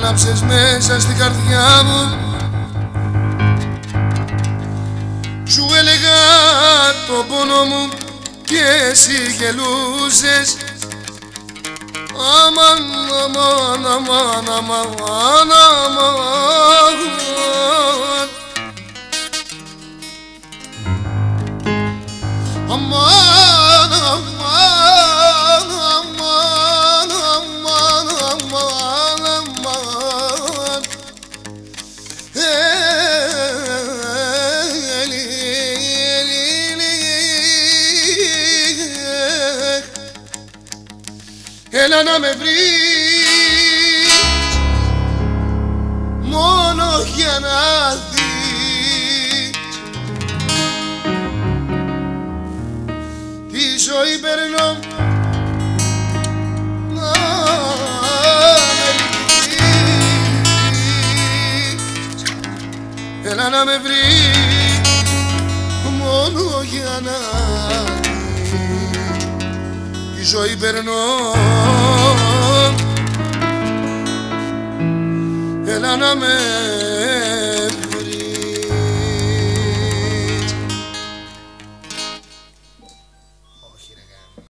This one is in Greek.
άναψες μέσα στην καρδιά μου. Σου έλεγα το πόνο μου και εσύ γελούσες. Αμάν, αμάν, αμάν, αμάν, αμάν. Αμάν, αμάν, αμάν, αμάν, αμάν, αμάν. Έλα να με βρεις μόνο για να δεις τη ζωή περνώ να με λυπηθείς. Έλα να με βρεις μόνο για να τη ζωή περνώ. Έλα να με